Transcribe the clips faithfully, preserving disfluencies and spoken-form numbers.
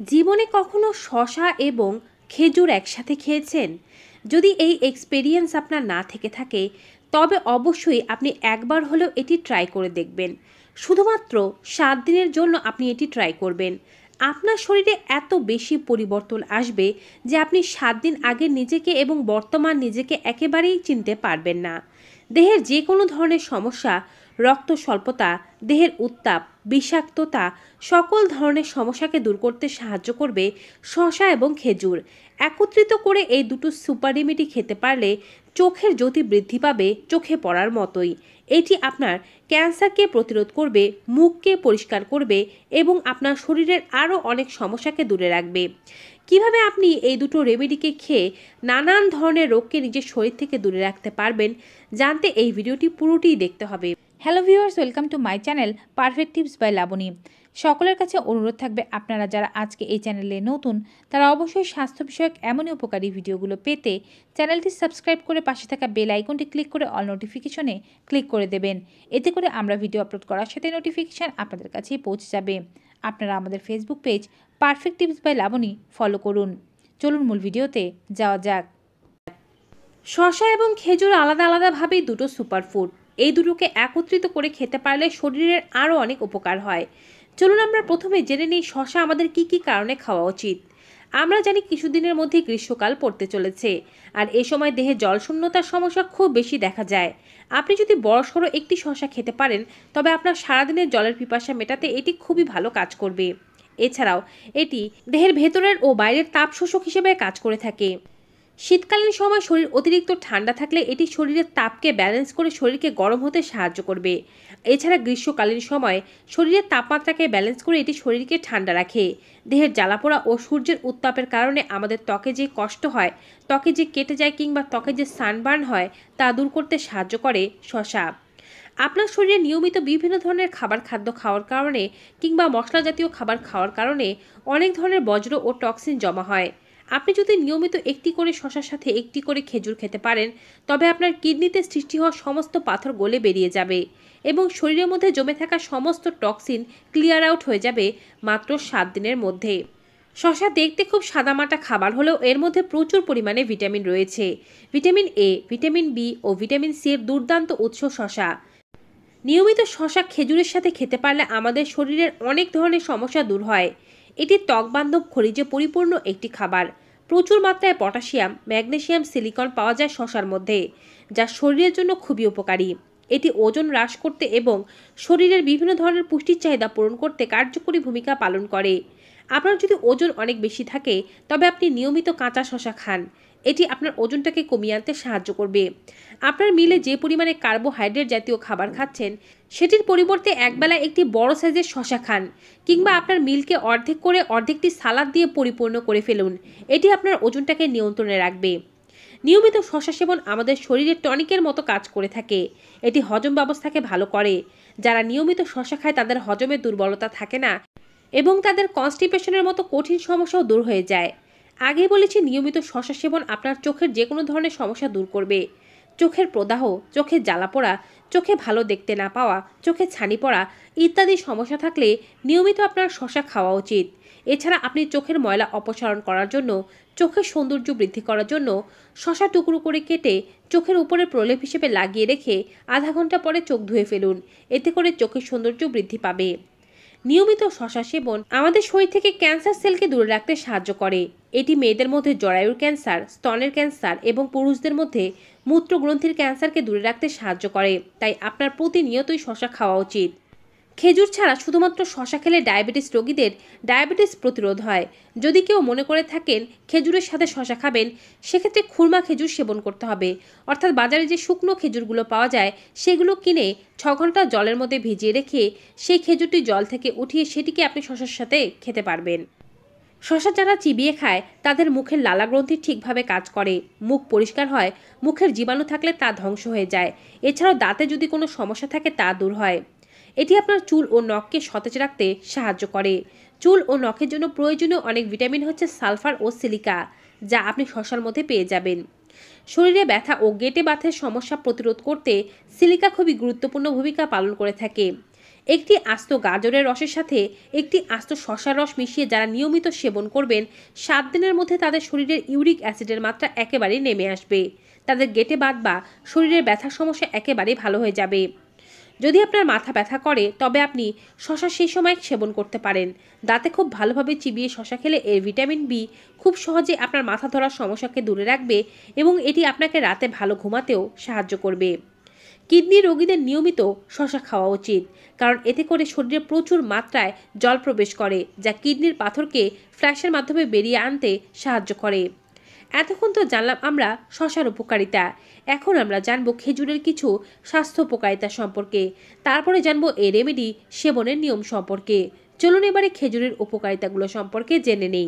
জীবনে কখনো শসা এবং খেজুর একসাথে খেয়েছেন? যদি এই এক্সপেরিয়েন্স আপনার না থেকে থাকে তবে অবশ্যই আপনি একবার হলেও এটি ট্রাই করে দেখবেন। শুধুমাত্র সাত দিনের জন্য আপনি এটি ট্রাই করবেন। আপনার শরীরে এত বেশি পরিবর্তন আসবে যে আপনি সাত দিন আগে নিজেকে এবং বর্তমান নিজেকে একেবারেই চিনতে পারবেন না। দেহের যে কোনো ধরনের সমস্যা, রক্ত স্বল্পতা, দেহের উত্তাপ, বিষাক্ততা সকল ধরনের সমস্যাকে দূর করতে সাহায্য করবে শসা এবং খেজুর। একত্রিত করে এই দুটো সুপার রেমেডি খেতে পারলে চোখের জ্যোতি বৃদ্ধি পাবে চোখে পড়ার মতোই। এটি আপনার ক্যান্সারকে প্রতিরোধ করবে, মুখকে পরিষ্কার করবে এবং আপনার শরীরের আরও অনেক সমস্যাকে দূরে রাখবে। কিভাবে আপনি এই দুটো রেমেডিকে খেয়ে নানান ধরনের রোগকে নিজের শরীর থেকে দূরে রাখতে পারবেন জানতে এই ভিডিওটি পুরোটিই দেখতে হবে। Hello viewers, welcome to my channel perfect tips by Laboni. সকলের কাছে অনুরোধ থাকবে, আপনারা যারা আজকে এই চ্যানেলে নতুন তারা অবশ্যই স্বাস্থ্য বিষয়ক এমনই উপকারী ভিডিওগুলো পেতে চ্যানেলটি সাবস্ক্রাইব করে পাশে থাকা বেল আইকনটি ক্লিক করে অল নোটিফিকেশনে ক্লিক করে দেবেন। এতে করে আমরা ভিডিও আপলোড করার সাথে নোটিফিকেশান আপনাদের কাছেই পৌঁছে যাবে। আপনারা আমাদের Facebook page perfect tips by Laboni follow করুন। চলুন মূল ভিডিওতে যাওয়া যাক। শসা এবং খেজুর আলাদা আলাদাভাবেই দুটো সুপারফুড। এই দুটোকে একত্রিত করে খেতে পারলে শরীরের আরও অনেক উপকার হয়। চলুন আমরা প্রথমে জেনে নিই শসা আমাদের কি কি কারণে খাওয়া উচিত। আমরা জানি কিছুদিনের মধ্যে গ্রীষ্মকাল পড়তে চলেছে, আর এ সময় দেহে জলশূন্যতার সমস্যা খুব বেশি দেখা যায়। আপনি যদি বড়সড় একটি শসা খেতে পারেন তবে আপনার সারাদিনের জলের পিপাসা মেটাতে এটি খুবই ভালো কাজ করবে। এছাড়াও এটি দেহের ভেতরের ও বাইরের তাপ শোষক হিসেবে কাজ করে থাকে। শীতকালীন সময় শরীর অতিরিক্ত ঠান্ডা থাকলে এটি শরীরের তাপকে ব্যালেন্স করে শরীরকে গরম হতে সাহায্য করবে। এছাড়া গ্রীষ্মকালীন সময় শরীরের তাপমাত্রাকে ব্যালেন্স করে এটি শরীরকে ঠান্ডা রাখে। দেহের জ্বালাপোড়া ও সূর্যের উত্তাপের কারণে আমাদের ত্বকে যে কষ্ট হয়, ত্বকে যে কেটে যায় কিংবা ত্বকে যে সানবার্ন হয় তা দূর করতে সাহায্য করে শসা। আপনার শরীরে নিয়মিত বিভিন্ন ধরনের খাবার খাদ্য খাওয়ার কারণে কিংবা মশলা জাতীয় খাবার খাওয়ার কারণে অনেক ধরনের বজ্র ও টক্সিন জমা হয়। আপনি যদি নিয়মিত একটি করে শসার সাথে একটি করে খেজুর খেতে পারেন তবে আপনার কিডনিতে সৃষ্টি হওয়া সমস্ত পাথর গলে বেরিয়ে যাবে এবং শরীরের মধ্যে জমে থাকা সমস্ত টক্সিন ক্লিয়ার আউট হয়ে যাবে মাত্র সাত দিনের মধ্যে। শসা দেখতে খুব সাদামাটা খাবার হলেও এর মধ্যে প্রচুর পরিমাণে ভিটামিন রয়েছে। ভিটামিন এ, ভিটামিন বি ও ভিটামিন সি এর দুর্দান্ত উৎস শসা। নিয়মিত শসা খেজুরের সাথে খেতে পারলে আমাদের শরীরের অনেক ধরনের সমস্যা দূর হয়। এটি ত্বকবান্ধব খনিজে পরিপূর্ণ একটি খাবার। প্রচুর মাত্রায় পটাশিয়াম, ম্যাগনেসিয়াম, সিলিকন পাওয়া যায় শসার মধ্যে, যা শরীরের জন্য খুবই উপকারী। এটি ওজন হ্রাস করতে এবং শরীরের বিভিন্ন ধরনের পুষ্টির চাহিদা পূরণ করতে কার্যকরী ভূমিকা পালন করে। আপনার যদি ওজন অনেক বেশি থাকে তবে আপনি নিয়মিত কাঁচা শসা খান। এটি আপনার ওজনটাকে কমিয়ে আনতে সাহায্য করবে। আপনার মিলে যে পরিমাণে কার্বোহাইড্রেট জাতীয় খাবার খাচ্ছেন সেটির পরিবর্তে একবেলা একটি বড় সাইজের শসা খান, কিংবা আপনার মিলকে অর্ধেক করে অর্ধেকটি সালাদ দিয়ে পরিপূর্ণ করে ফেলুন। এটি আপনার ওজনটাকে নিয়ন্ত্রণে রাখবে। নিয়মিত শসা সেবন আমাদের শরীরে টনিকের মতো কাজ করে থাকে। এটি হজম ব্যবস্থাকে ভালো করে। যারা নিয়মিত শসা খায় তাদের হজমের দুর্বলতা থাকে না এবং তাদের কনস্টিপেশনের মতো কঠিন সমস্যাও দূর হয়ে যায়। আগেই বলেছি, নিয়মিত শসা সেবন আপনার চোখের যে কোনো ধরনের সমস্যা দূর করবে। চোখের প্রদাহ, চোখের জ্বালাপোড়া, চোখে ভালো দেখতে না পাওয়া, চোখে ছানি পড়া ইত্যাদি সমস্যা থাকলে নিয়মিত আপনার শসা খাওয়া উচিত। এছাড়া আপনি চোখের ময়লা অপসারণ করার জন্য, চোখের সৌন্দর্য বৃদ্ধি করার জন্য শসা টুকরো করে কেটে চোখের উপরে প্রলেপ হিসেবে লাগিয়ে রেখে আধা ঘন্টা পরে চোখ ধুয়ে ফেলুন। এতে করে চোখের সৌন্দর্য বৃদ্ধি পাবে। নিয়মিত শসা সেবন আমাদের শরীর থেকে ক্যান্সার সেলকে দূরে রাখতে সাহায্য করে। এটি মেয়েদের মধ্যে জরায়ুর ক্যান্সার, স্তনের ক্যান্সার এবং পুরুষদের মধ্যে মূত্রগ্রন্থির ক্যান্সারকে দূরে রাখতে সাহায্য করে। তাই আপনার প্রতিনিয়তই শসা খাওয়া উচিত। খেজুর ছাড়া শুধুমাত্র শসা খেলে ডায়াবেটিস রোগীদের ডায়াবেটিস প্রতিরোধ হয়। যদি কেউ মনে করে থাকেন খেজুরের সাথে শসা খাবেন, সেক্ষেত্রে খুরমা খেজুর সেবন করতে হবে। অর্থাৎ বাজারে যে শুকনো খেজুরগুলো পাওয়া যায় সেগুলো কিনে ছ ঘন্টা জলের মধ্যে ভিজিয়ে রেখে সেই খেজুরটি জল থেকে উঠিয়ে সেটিকে আপনি শসার সাথে খেতে পারবেন। শসা যারা চিবিয়ে খায় তাদের মুখের লালাগ্রন্থি ঠিকভাবে কাজ করে, মুখ পরিষ্কার হয়, মুখের জীবাণু থাকলে তা ধ্বংস হয়ে যায়। এছাড়াও দাঁতে যদি কোনো সমস্যা থাকে তা দূর হয়। এটি আপনার চুল ও নখকে সতেজ রাখতে সাহায্য করে। চুল ও নখের জন্য প্রয়োজনীয় অনেক ভিটামিন হচ্ছে সালফার ও সিলিকা, যা আপনি শসার মধ্যে পেয়ে যাবেন। শরীরে ব্যথা ও গেটে বাতের সমস্যা প্রতিরোধ করতে সিলিকা খুবই গুরুত্বপূর্ণ ভূমিকা পালন করে থাকে। একটি আস্ত গাজরের রসের সাথে একটি আস্ত শশার রস মিশিয়ে যারা নিয়মিত সেবন করবেন, সাত দিনের মধ্যে তাদের শরীরের ইউরিক অ্যাসিডের মাত্রা একেবারেই নেমে আসবে। তাদের গেটে বাত বা শরীরের ব্যথার সমস্যা একেবারেই ভালো হয়ে যাবে। যদি আপনার মাথা ব্যথা করে তবে আপনি শশা সেই সময় সেবন করতে পারেন। দাঁতে খুব ভালোভাবে চিবিয়ে শশা খেলে এর ভিটামিন বি খুব সহজে আপনার মাথা ধরার সমস্যাকে দূরে রাখবে এবং এটি আপনাকে রাতে ভালো ঘুমাতেও সাহায্য করবে। কিডনি রোগীদের নিয়মিত শশা খাওয়া উচিত, কারণ এতে করে শরীরে প্রচুর মাত্রায় জল প্রবেশ করে, যা কিডনির পাথরকে ফ্ল্যাশের মাধ্যমে বেরিয়ে আনতে সাহায্য করে। এতক্ষণ তো জানলাম আমরা শশার উপকারিতা, এখন আমরা জানবো খেজুরের কিছু স্বাস্থ্য উপকারিতা সম্পর্কে, তারপরে জানবো এই রেমেডি সেবনের নিয়ম সম্পর্কে। চলুন এবারে খেজুরের উপকারিতাগুলো সম্পর্কে জেনে নেই।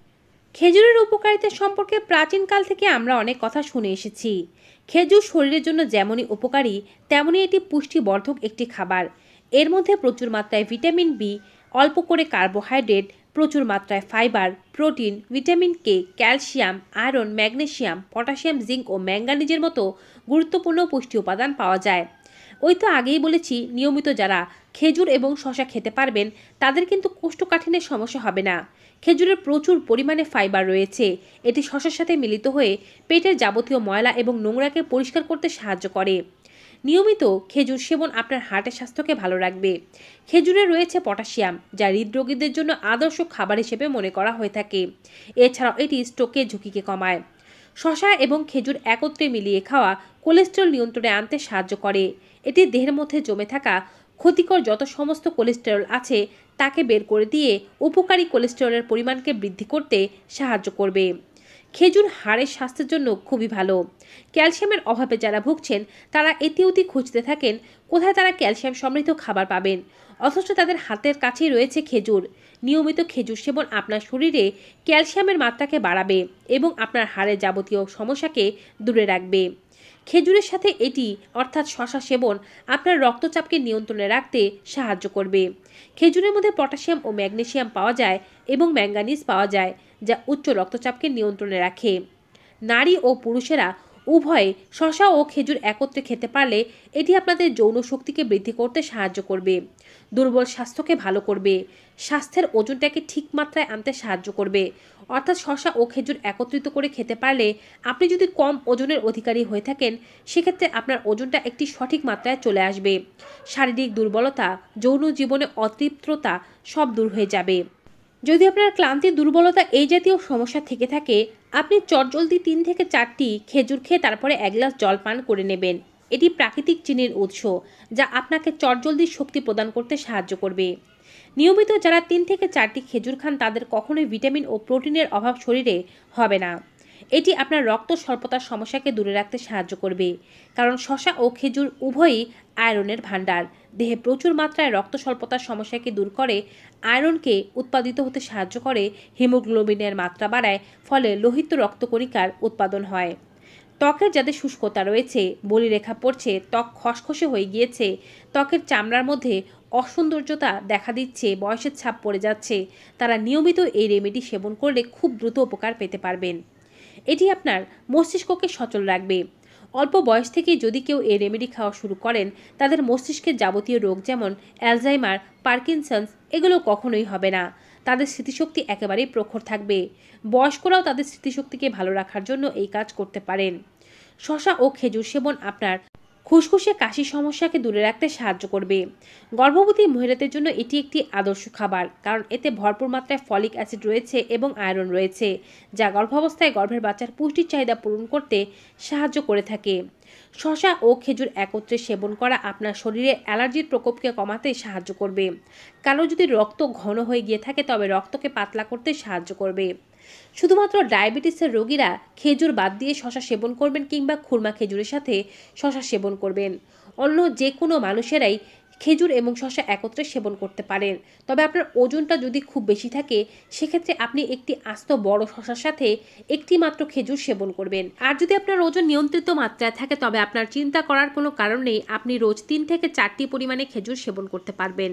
খেজুরের উপকারিতা সম্পর্কে প্রাচীনকাল থেকে আমরা অনেক কথা শুনে এসেছি। খেজুর শরীরের জন্য যেমনই উপকারী, তেমনই এটি পুষ্টিবর্ধক একটি খাবার। এর মধ্যে প্রচুর মাত্রায় ভিটামিন বি, অল্প করে কার্বোহাইড্রেট, প্রচুর মাত্রায় fibre, protein, vitamin K, calcium, iron, magnesium, potassium, zinc ও ম্যাঙ্গানিজের মতো গুরুত্বপূর্ণ পুষ্টি উপাদান পাওয়া যায়। ওই তো আগেই বলেছি, নিয়মিত যারা খেজুর এবং শশা খেতে পারবেন তাদের কিন্তু কোষ্ঠকাঠিন্যের সমস্যা হবে না। খেজুরের প্রচুর পরিমাণে ফাইবার রয়েছে। এটি শশার সাথে মিলিত হয়ে পেটের যাবতীয় ময়লা এবং নোংরাকে পরিষ্কার করতে সাহায্য করে। নিয়মিত খেজুর সেবন আপনার হার্টের স্বাস্থ্যকে ভালো রাখবে। খেজুরে রয়েছে পটাশিয়াম, যা হৃদরোগীদের জন্য আদর্শ খাবার হিসেবে মনে করা হয়ে থাকে। এছাড়াও এটি স্ট্রোকের ঝুঁকিকে কমায়। শশা এবং খেজুর একত্রে মিলিয়ে খাওয়া কোলেস্টেরল নিয়ন্ত্রণে আনতে সাহায্য করে। এটি দেহের মধ্যে জমে থাকা ক্ষতিকর যত সমস্ত কোলেস্টেরল আছে তাকে বের করে দিয়ে উপকারী কোলেস্টেরলের পরিমাণকে বৃদ্ধি করতে সাহায্য করবে। খেজুর হাড়ের স্বাস্থ্যের জন্য খুবই ভালো। ক্যালসিয়ামের অভাবে যারা ভুগছেন তারা এতি ওতি খুঁজতে থাকেন কোথায় তারা ক্যালসিয়াম সমৃদ্ধ খাবার পাবেন, অথচ তাদের হাতের কাছেই রয়েছে খেজুর। নিয়মিত খেজুর সেবন আপনার শরীরে ক্যালসিয়ামের মাত্রাকে বাড়াবে এবং আপনার হাড়ের যাবতীয় সমস্যাকে দূরে রাখবে। খেজুরের সাথে এটি অর্থাৎ শশা সেবন আপনার রক্তচাপকে নিয়ন্ত্রণে রাখতে সাহায্য করবে। খেজুরের মধ্যে পটাশিয়াম ও ম্যাগনেসিয়াম পাওয়া যায় এবং ম্যাঙ্গানিজ পাওয়া যায়, যা উচ্চ রক্তচাপকে নিয়ন্ত্রণে রাখে। নারী ও পুরুষেরা উভয়ে শশা ও খেজুর একত্রে খেতে পারলে এটি আপনাদের যৌন শক্তিকে বৃদ্ধি করতে সাহায্য করবে, দুর্বল স্বাস্থ্যকে ভালো করবে, স্বাস্থ্যের ওজনটাকে ঠিক মাত্রায় আনতে সাহায্য করবে। অর্থাৎ শশা ও খেজুর একত্রিত করে খেতে পারলে আপনি যদি কম ওজনের অধিকারী হয়ে থাকেন সেক্ষেত্রে আপনার ওজনটা একটি সঠিক মাত্রায় চলে আসবে। শারীরিক দুর্বলতা, যৌন জীবনে অতৃপ্ততা সব দূর হয়ে যাবে। যদি আপনার ক্লান্তি, দুর্বলতা এই জাতীয় সমস্যা থেকে থাকে, আপনি চটজলদি তিন থেকে চারটি খেজুর খেয়ে তারপরে এক গ্লাস জল পান করে নেবেন। এটি প্রাকৃতিক চিনির উৎস, যা আপনাকে চটজলদি শক্তি প্রদান করতে সাহায্য করবে। নিয়মিত যারা তিন থেকে চারটি খেজুর খান তাদের কখনোই ভিটামিন ও প্রোটিনের অভাব শরীরে হবে না। এটি আপনার রক্ত স্বল্পতার সমস্যাকে দূরে রাখতে সাহায্য করবে, কারণ শশা ও খেজুর উভয়ই আয়রনের ভাণ্ডার। দেহে প্রচুর মাত্রায় রক্ত স্বল্পতার সমস্যাকে দূর করে, আয়রনকে উৎপাদিত হতে সাহায্য করে, হিমোগ্লোবিনের মাত্রা বাড়ায়, ফলে লোহিত রক্তকণিকার উৎপাদন হয়। ত্বকের যাদের শুষ্কতা রয়েছে, বলিরেখা পড়ছে, ত্বক খসখসে হয়ে গিয়েছে, ত্বকের চামড়ার মধ্যে অসৌন্দর্যতা দেখা দিচ্ছে, বয়সের ছাপ পড়ে যাচ্ছে, তারা নিয়মিত এই রেমেডি সেবন করলে খুব দ্রুত উপকার পেতে পারবেন। এটি আপনার মস্তিষ্ককে সচল রাখবে। অল্প বয়স থেকেই যদি কেউ এই রেমেডি খাওয়া শুরু করেন তাদের মস্তিষ্কের যাবতীয় রোগ যেমন অ্যালজাইমার, পার্কিনসন্স এগুলো কখনোই হবে না। তাদের স্মৃতিশক্তি একেবারেই প্রখর থাকবে। বয়স্করাও তাদের স্মৃতিশক্তিকে ভালো রাখার জন্য এই কাজ করতে পারেন। শশা ও খেজুর সেবন আপনার খুসখুসে কাশি সমস্যাকে দূরে রাখতে সাহায্য করবে। গর্ভবতী মহিলাদের জন্য এটি একটি আদর্শ খাবার, কারণ এতে ভরপুর মাত্রায় ফলিক অ্যাসিড রয়েছে এবং আয়রন রয়েছে, যা গর্ভাবস্থায় গর্ভের বাচ্চার পুষ্টির চাহিদা পূরণ করতে সাহায্য করে থাকে। শশা ও খেজুর একত্রে সেবন করা আপনার শরীরে অ্যালার্জির প্রকোপকে কমাতে সাহায্য করবে। কারো যদি রক্ত ঘন হয়ে গিয়ে থাকে তবে রক্তকে পাতলা করতে সাহায্য করবে। শুধুমাত্র ডায়াবেটিসের রোগীরা খেজুর বাদ দিয়ে শশা সেবন করবেন কিংবা খুরমা খেজুরের সাথে শশা সেবন করবেন। অন্য যে কোনো মানুষেরাই খেজুর এবং শশা একত্রে সেবন করতে পারেন। তবে আপনার ওজনটা যদি খুব বেশি থাকে সেক্ষেত্রে আপনি একটি আস্ত বড় শশার সাথে একটি মাত্র খেজুর সেবন করবেন। আর যদি আপনার ওজন নিয়ন্ত্রিত মাত্রায় থাকে তবে আপনার চিন্তা করার কোনো কারণ নেই, আপনি রোজ তিন থেকে চারটি পরিমাণে খেজুর সেবন করতে পারবেন।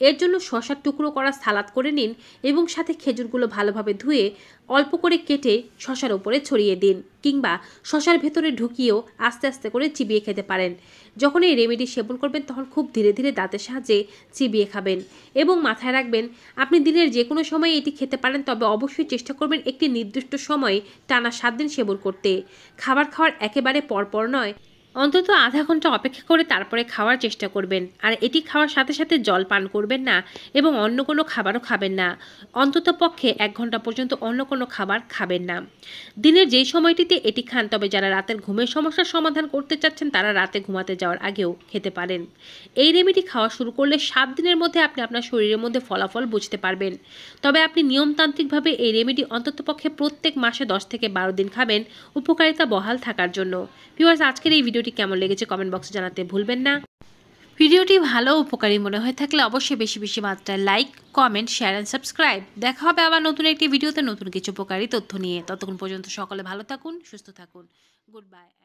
এর জন্য শসার টুকরো করা সালাদ করে নিন এবং সাথে খেজুরগুলো ভালোভাবে ধুয়ে অল্প করে কেটে শসার উপরে ছড়িয়ে দিন, কিংবা শসার ভেতরে ঢুকিয়েও আস্তে আস্তে করে চিবিয়ে খেতে পারেন। যখন এই রেমেডি সেবন করবেন তখন খুব ধীরে ধীরে দাঁতের সাহায্যে চিবিয়ে খাবেন এবং মাথায় রাখবেন আপনি দিনের যে কোনো সময় এটি খেতে পারেন, তবে অবশ্যই চেষ্টা করবেন একটি নির্দিষ্ট সময়ে টানা সাত দিন সেবন করতে। খাবার খাওয়ার একেবারে পরপর নয়, অন্তত আধা ঘন্টা অপেক্ষা করে তারপরে খাওয়ার চেষ্টা করবেন। আর এটি খাওয়ার সাথে সাথে জল পান করবেন না এবং অন্য কোনো খাবারও খাবেন না। অন্তত পক্ষে এক ঘন্টা পর্যন্ত অন্য কোনো খাবার খাবেন না। দিনের যেই সময়টিতে এটি খান, তবে যারা রাতের ঘুমের সমস্যার সমাধান করতে চাচ্ছেন তারা রাতে ঘুমাতে যাওয়ার আগেও খেতে পারেন। এই রেমেডি খাওয়া শুরু করলে সাত দিনের মধ্যে আপনি আপনার শরীরের মধ্যে ফলাফল বুঝতে পারবেন। তবে আপনি নিয়মতান্ত্রিকভাবে এই রেমেডি অন্তত পক্ষে প্রত্যেক মাসে দশ থেকে বারো দিন খাবেন উপকারিতা বহাল থাকার জন্য। ভিউয়ার্স, আজকের এই ভিডিওটি কেমন লেগেছে কমেন্ট বক্সে জানাতে ভুলবেন না। ভিডিওটি ভালো উপকারী মনে হয়ে থাকলে অবশ্যই বেশি বেশি মাত্রায় like, comment, share and subscribe. দেখা হবে আবার নতুন একটি ভিডিওতে নতুন কিছু উপকারী তথ্য নিয়ে। ততক্ষণ পর্যন্ত সকলে ভালো থাকুন, সুস্থ থাকুন। Good by.